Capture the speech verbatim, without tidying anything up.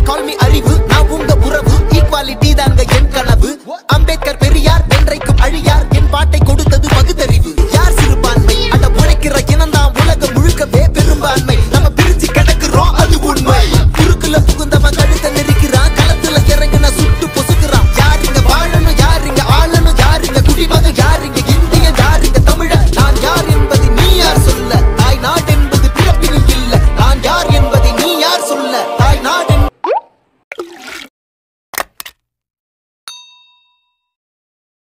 call me அறிவு நான் உங்க உறவு ஈக்வாலிட்டி தாங்க என் கனவு அம்பேத்கர் பெரியார் என்றைக்கும் அழியார் என் பாட்டை கொடுத்தது பகுத்தறிவு